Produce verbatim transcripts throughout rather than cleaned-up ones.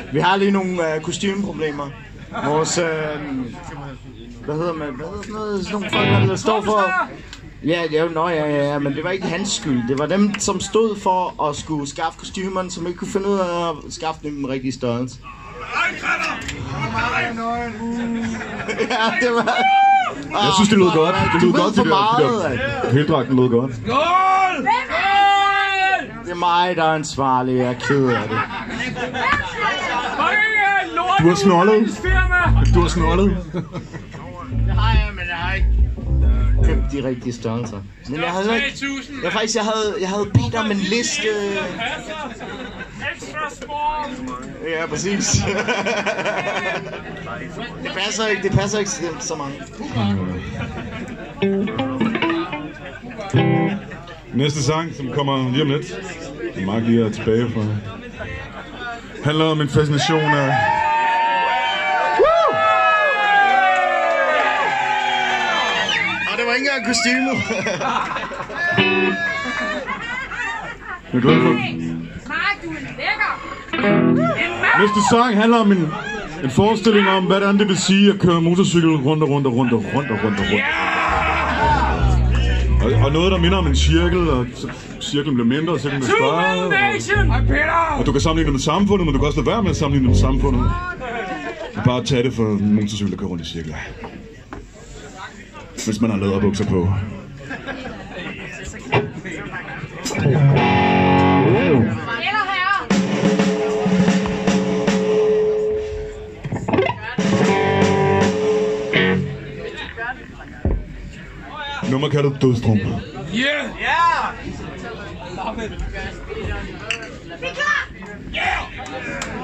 Vi har lige nogle uh, kostymeproblemer. Vores, uh, hvad hedder man, hvad hedder sådan noget, sådan nogle folk, der står for... Ja, ja, nå, ja, ja, ja, men det var ikke hans skyld. Det var dem, som stod for at skulle skaffe kostymerne, som ikke kunne finde ud af at skaffe dem den rigtige størrelse. Ja, det var... Jeg synes, det lød godt. Det lød godt, det der. der. Heldragten lød godt. Skål! Det er mig, der er ansvarlig. Jeg er ked af det. Du har snollet. Du har snollet. Det har jeg, men jeg har ikke købt de rigtige størrelser. Men jeg havde ikke... Jeg faktisk, jeg havde, jeg havde bedt om en liste... Ekstra small! Ja, præcis. Det passer ikke, det passer ikke så mange. Næste sang, som kommer lige om lidt. Mark lige er tilbage fra... handler om en fascination af... Og det var ikke engang kostymet. Jeg er glad for... Mark, du er lækker! Næste sang handler om en, en forestilling om, hvordan det vil sige at køre motorcykel rundt og rundt og rundt og rundt og rundt og rundt. Og, og noget, der minder om en cirkel, og så cirklen bliver mindre, og cirklen bliver større. Og, og du kan sammenligne det med samfundet, men du kan også lade være med at sammenligne det med samfundet. Og bare tage det for en motorcykel, der kører rundt i cirkler. Hvis man har læderbukser på. Nummer kalder du Dødstrøm. Yeah! Yeah! Love it! Vi er klar! Yeah!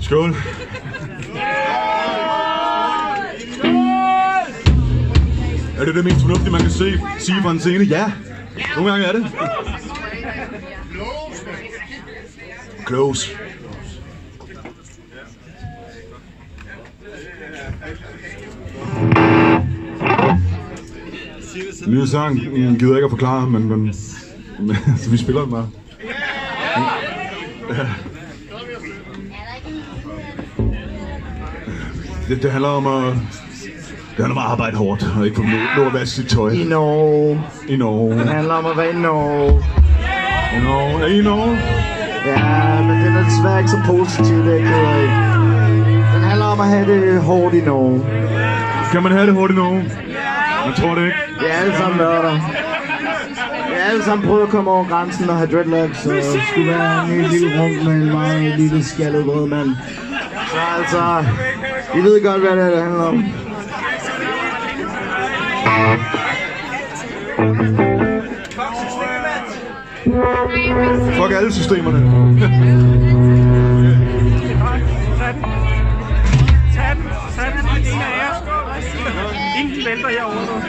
Skål. Er det det mest fornuftige, man kan se, sige fra en scene? Ja. Nogle gange er det. Close. Nye sang gider jeg ikke at forklare, men, men, men så vi spiller den bare. Ja. Det, det handler om at det handler om at arbejde hårdt og ikke få lov at vaske sit tøj. I Norge. I Norge. Det handler om at være i Norge. I Norge. Er I Norge? Ja, men den er desværre ikke så positiv, det er jeg ked af. Den handler om at have det hårdt i Norge. Kan man have det hårdt i Norge? Jeg tror det ikke. Vi er alle sammen nørder. Vi er alle sammen prøvet at komme over grænsen og have dreadlocks, og skulle være en helt lille rum med en meget lille skaldet rød mand. Så altså, I ved godt, hvad det er, det handler om. Fuck alle systemerne. Tag den, tag den, en af jer. Ingen vælter herovre nu.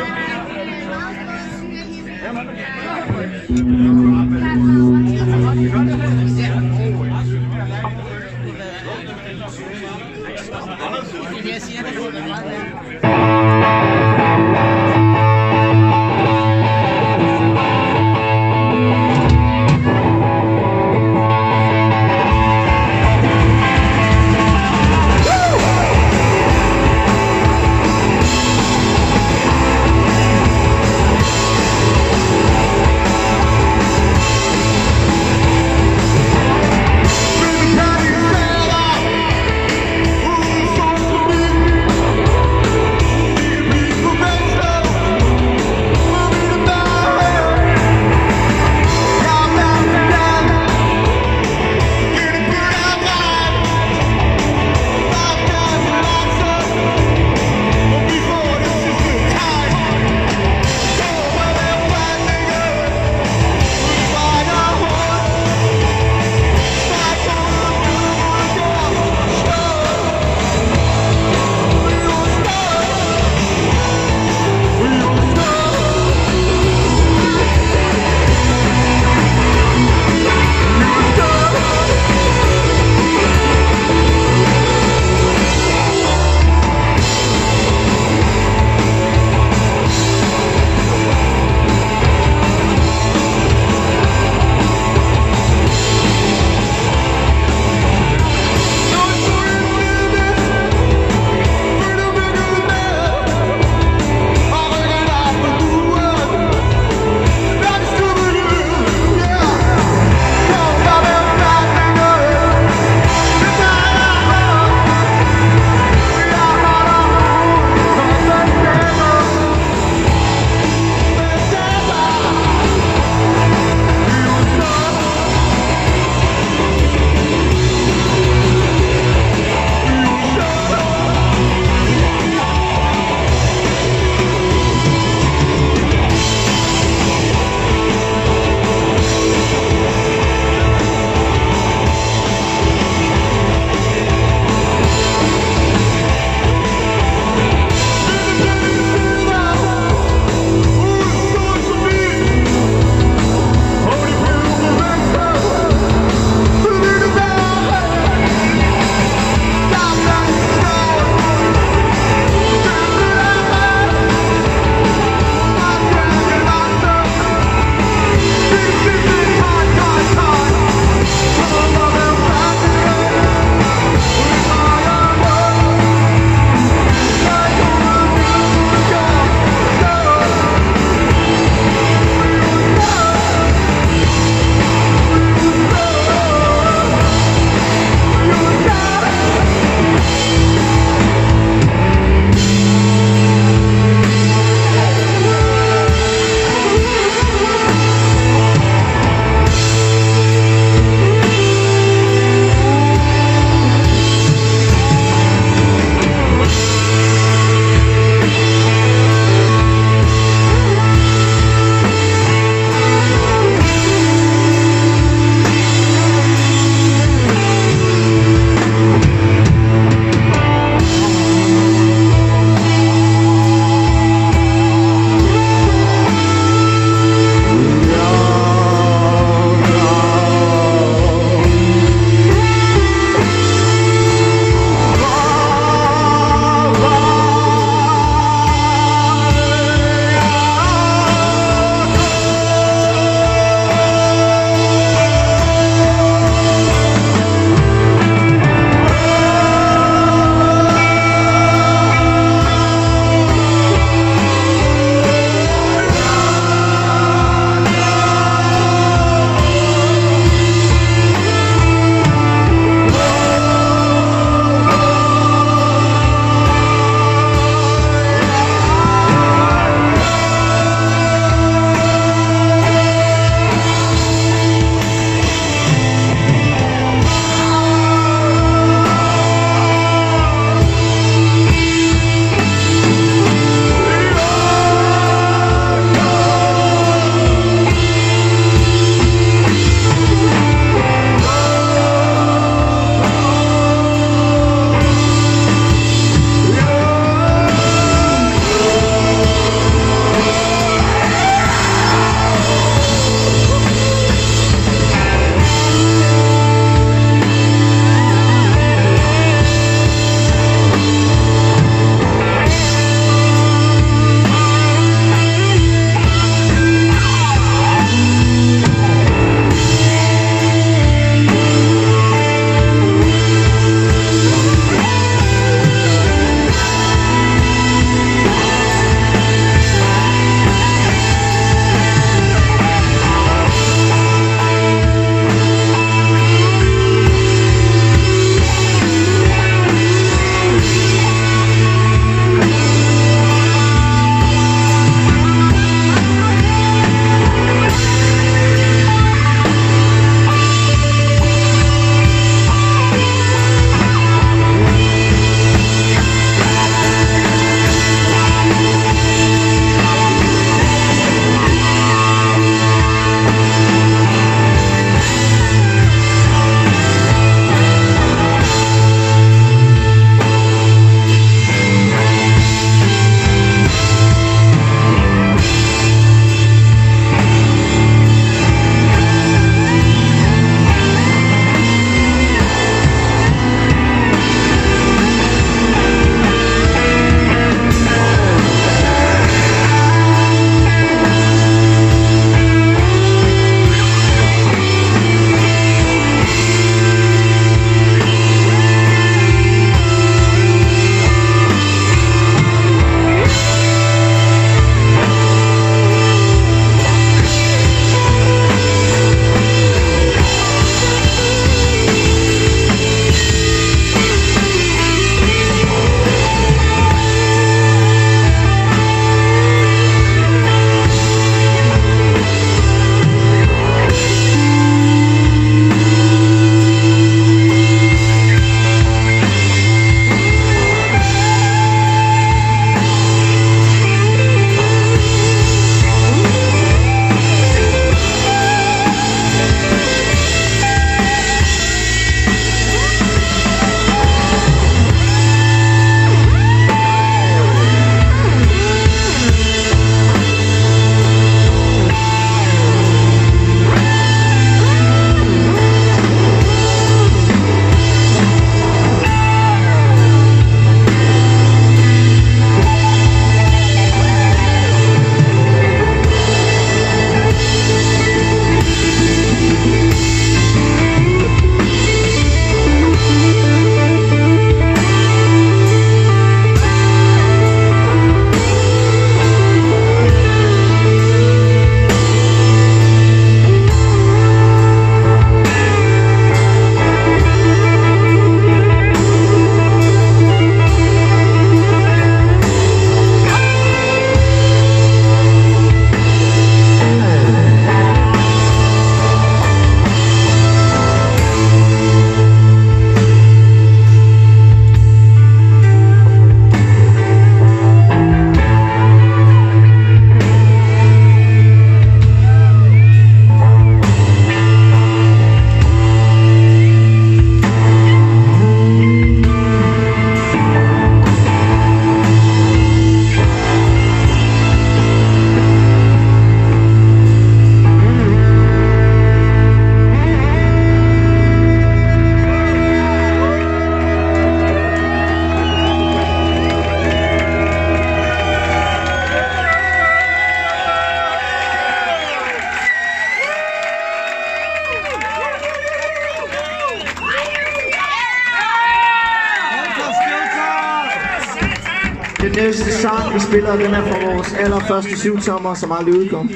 Den næste sang, vi spiller, den er fra vores allerførste syvtommer, som aldrig udkom.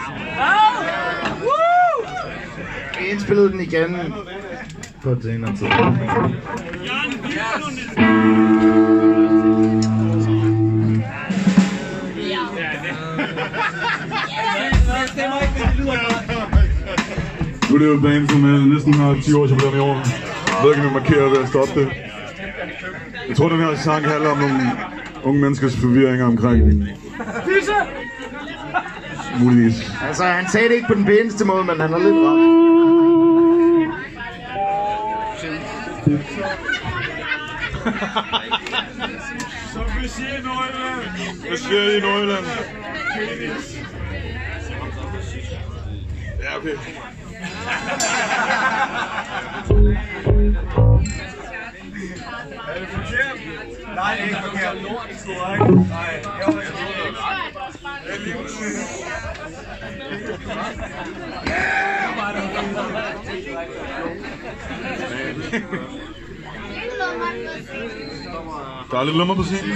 Vi indspillede den igen på et senere tid. Nu er det jo et band, som er næsten har ti år jubilæum i år. Jeg ved ikke, om vi markerer ved at stoppe det. Jeg tror, den her sang handler om nogle unge menneskers forvirringer omkring. Muligvis. Altså, han sagde det ikke på den pæneste måde, men han har lidt ret. Hvad siger I, Nordjylland? Hvad siger I, Nordjylland? Ja, okay. Er det forkert? Nej, det er ikke forkert. Nej, jeg var ikke. Der er lidt lummer på scenen.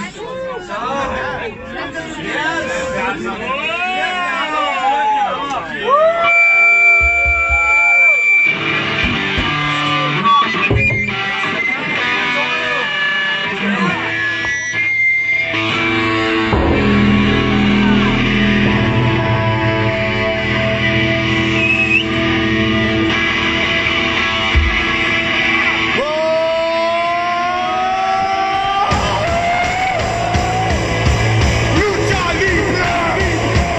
Lucha libre!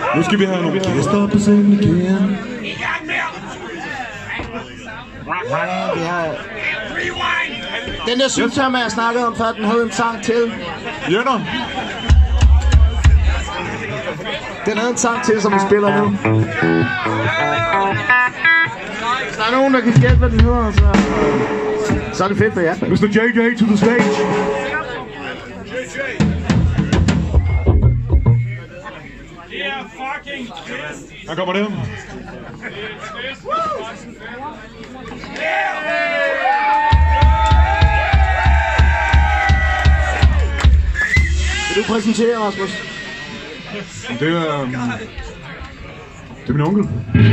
Nu skal vi have nogle gæster på scenen igen. Vi har... Den der syltørme, jeg snakkede om før, den havde en sang til. Jønner. Den havde en sang til, som vi spiller nu. Hvis der er nogen, der kan gætte, hvad den hedder, så... Så er det fedt for jer. mister J J to the stage. Her kommer det. Vil du præsentere, Rasmus? Det er... Um, det er min onkel.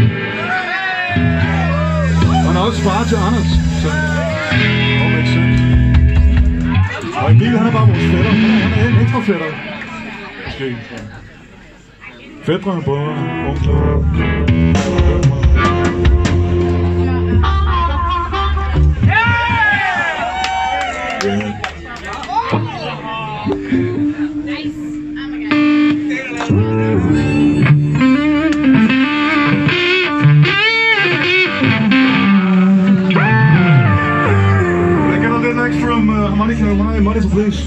Han er også far til Anders, så... Oh, makes sense. Og Emil, han er bare vores fætter. Han er en ekstra fætter. Måske. Fædre, brødre, onkler. Yeah. From uh, harmonica, my monitor, please.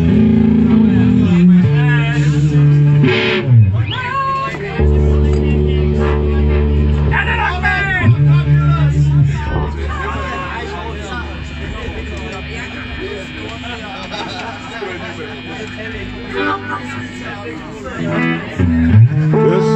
Yes.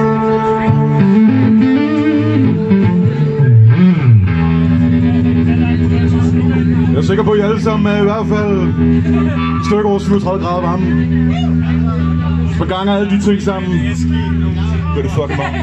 Jeg er sikker på, at I alle sammen er i hvert fald et stykke over syvogtredive grader varme. Hvis man ganger alle de ting sammen, bliver det fucking varmt.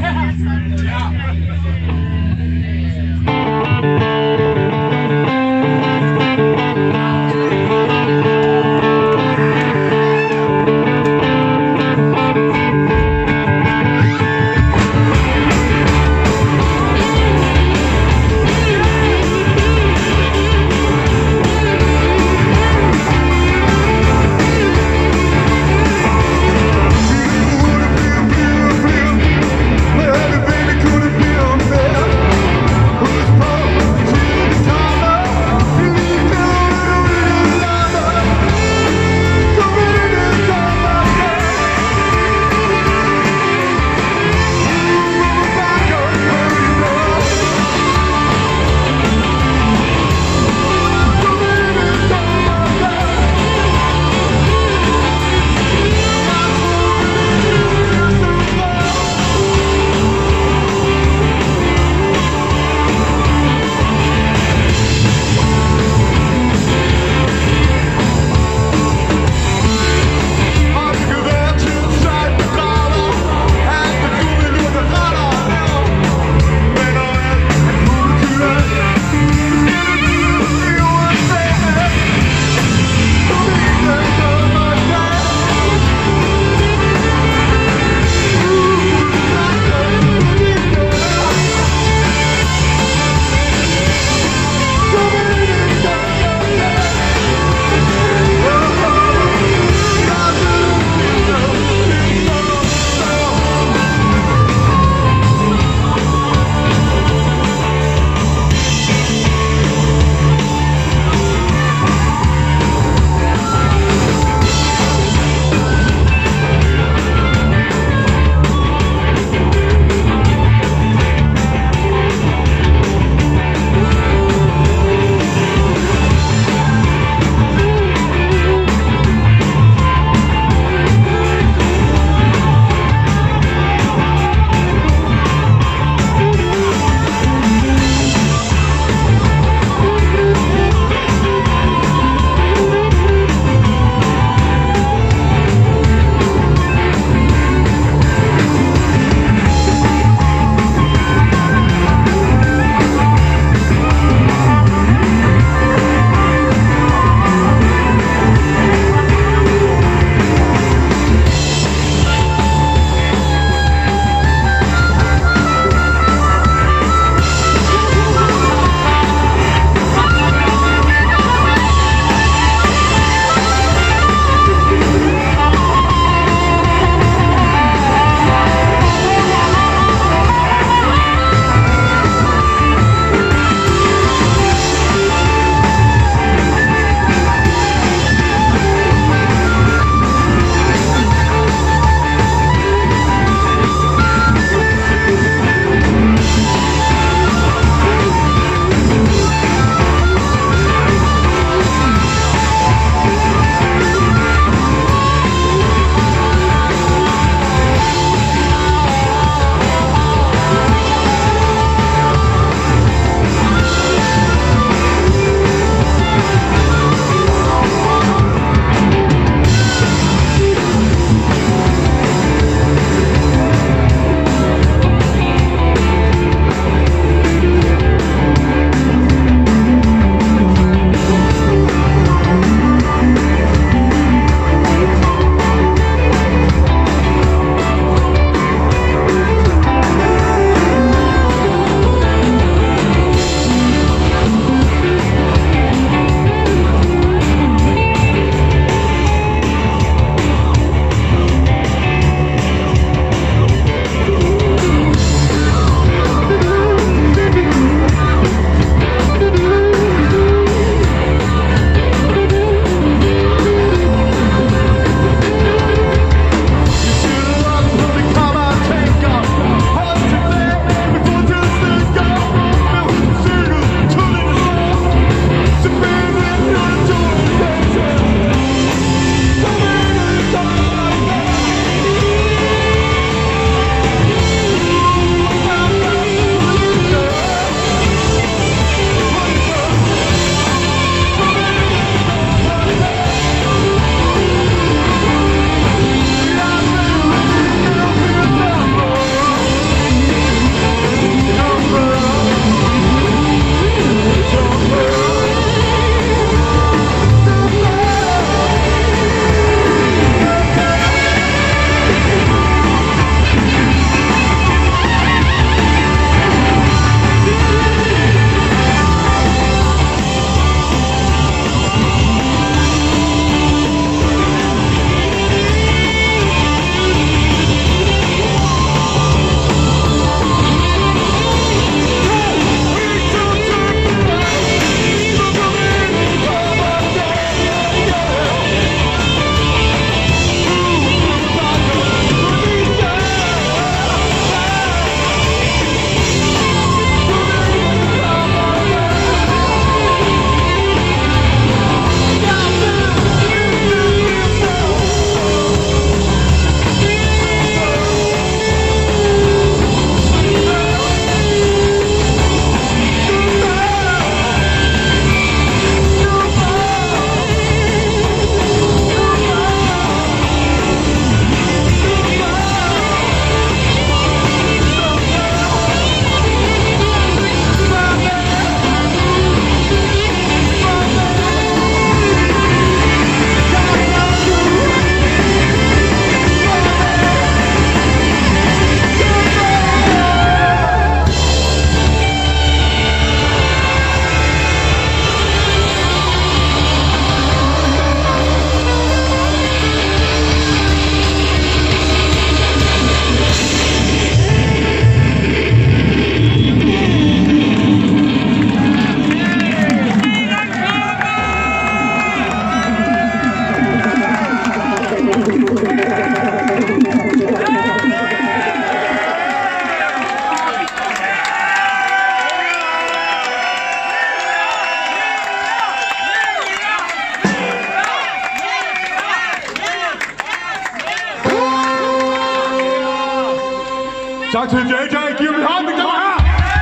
Tak til J J. Giv ham en hånd, mine damer og herrer.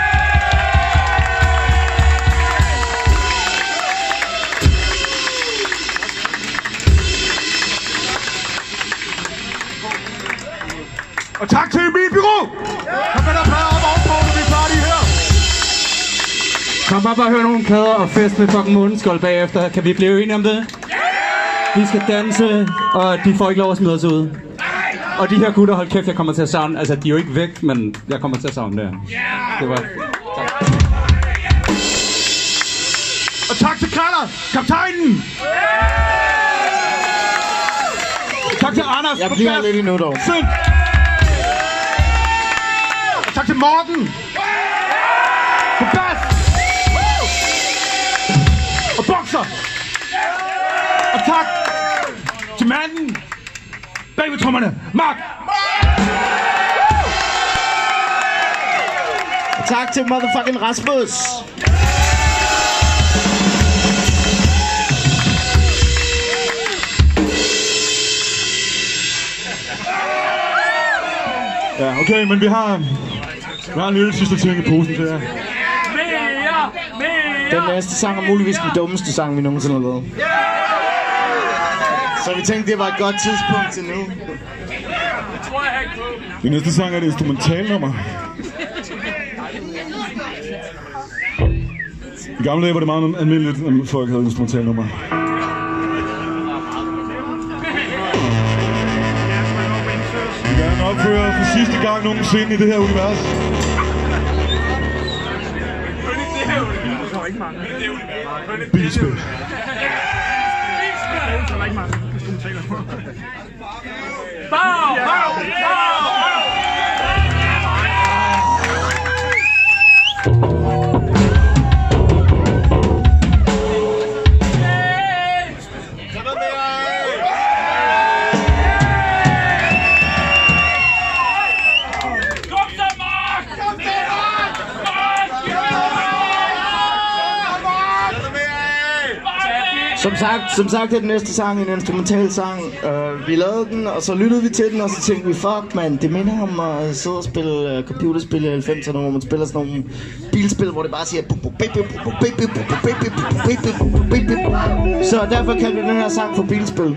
Og tak til Emil Bureau! Kom med der plader op ovenpå, når vi er færdige her! Kom bare bare høre nogle plader og fest med fucking Måneskjold bagefter. Kan vi blive enige om det? Vi skal danse, og de får ikke lov at smide os ud. Og de her gutter, hold kæft, jeg kommer til at savne. Altså, de er jo ikke væk, men jeg kommer til at savne det. Det var... Tak. Og tak til Kraller, kaptajnen! Tak til Anders. Jeg bliver lidt endnu dog. Sind. Og tak til Morten. På bas. Og bokser. Og tak til manden bag ved trommerne, Mark. Og tak til motherfucking Rasmus. Ja, okay, men vi har, vi har en lille sidste ting i posen til jer. Mere! Mere! Den næste sang er muligvis den dummeste sang, vi nogensinde har lavet. Så vi tænkte, det var et godt tidspunkt til nu. Den næste sang er et instrumentalnummer. I gamle dage var det meget almindeligt, at folk havde instrumentalnummer. Vi vil gerne opføre for sidste gang nogensinde i det her univers. Bilspil. Bow! Bow! Bow! Som sagt, som sagt er den næste sang en instrumental sang. Uh, vi lavede den, og så lyttede vi til den, og så tænkte vi, fuck man, det minder om at sidde og spille uh, computerspil i halvfemserne, hvor man spiller sådan nogle bilspil, hvor det bare siger... Så derfor kaldte vi den her sang for bilspil.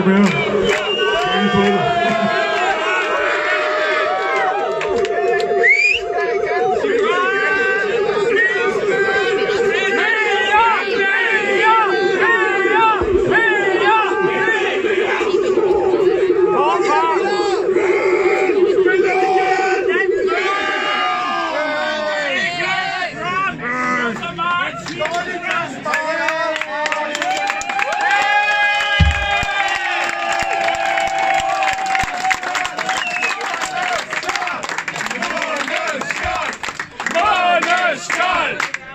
ikke mere. Ingen på det.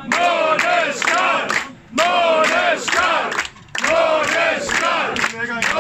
Måneskjold! Måneskjold!